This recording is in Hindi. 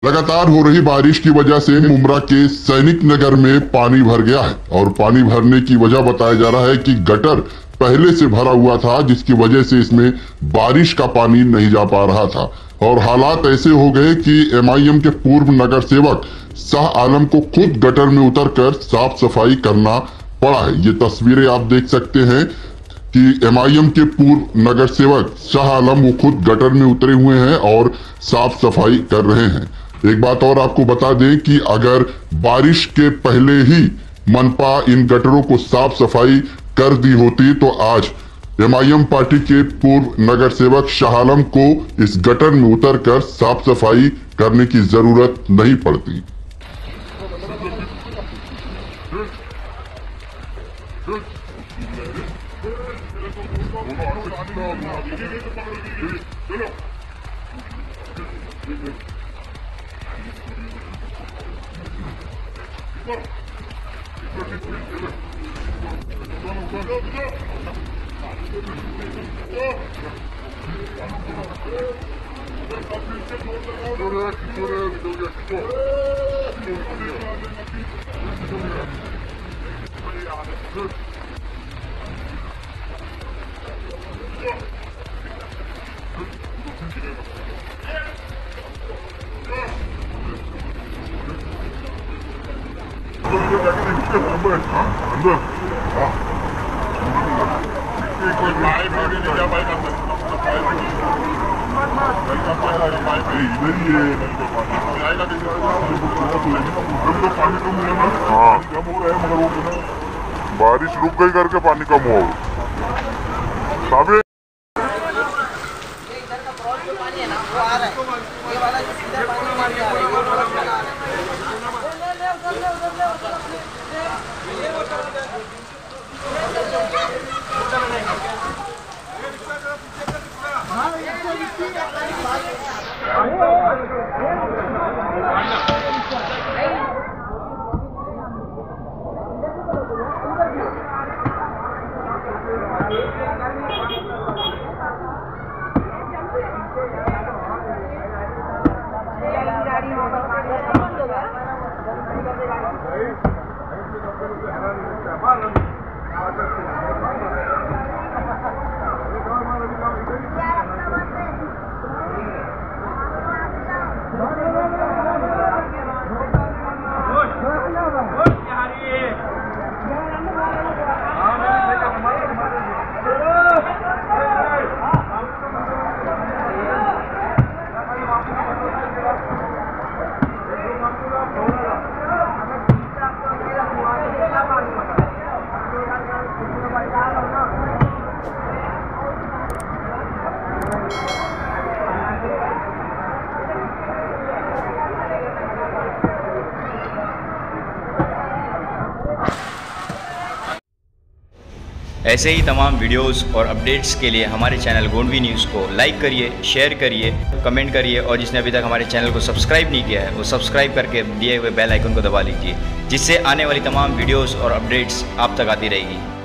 लगातार हो रही बारिश की वजह से मुमरा के सैनिक नगर में पानी भर गया है और पानी भरने की वजह बताया जा रहा है कि गटर पहले से भरा हुआ था, जिसकी वजह से इसमें बारिश का पानी नहीं जा पा रहा था और हालात ऐसे हो गए कि एमआईएम के पूर्व नगर सेवक शाह आलम को खुद गटर में उतरकर साफ सफाई करना पड़ा है। ये तस्वीरें आप देख सकते हैं कि एमआईएम के पूर्व नगर सेवक शाह आलम वो खुद गटर में उतरे हुए हैं और साफ सफाई कर रहे हैं। एक बात और आपको बता दें कि अगर बारिश के पहले ही मनपा इन गटरों को साफ सफाई कर दी होती तो आज एमआईएम पार्टी के पूर्व नगर सेवक शाह आलम को इस गटर में उतरकर साफ सफाई करने की जरूरत नहीं पड़ती। हाँ कम हो रहा है मगर वो बारिश रुक गई करके पानी कम हो साबे ऐसे ही तमाम वीडियोस और अपडेट्स के लिए हमारे चैनल गोंडवी न्यूज़ को लाइक करिए, शेयर करिए, कमेंट करिए और जिसने अभी तक हमारे चैनल को सब्सक्राइब नहीं किया है वो सब्सक्राइब करके दिए हुए बेल आइकन को दबा लीजिए, जिससे आने वाली तमाम वीडियोस और अपडेट्स आप तक आती रहेगी।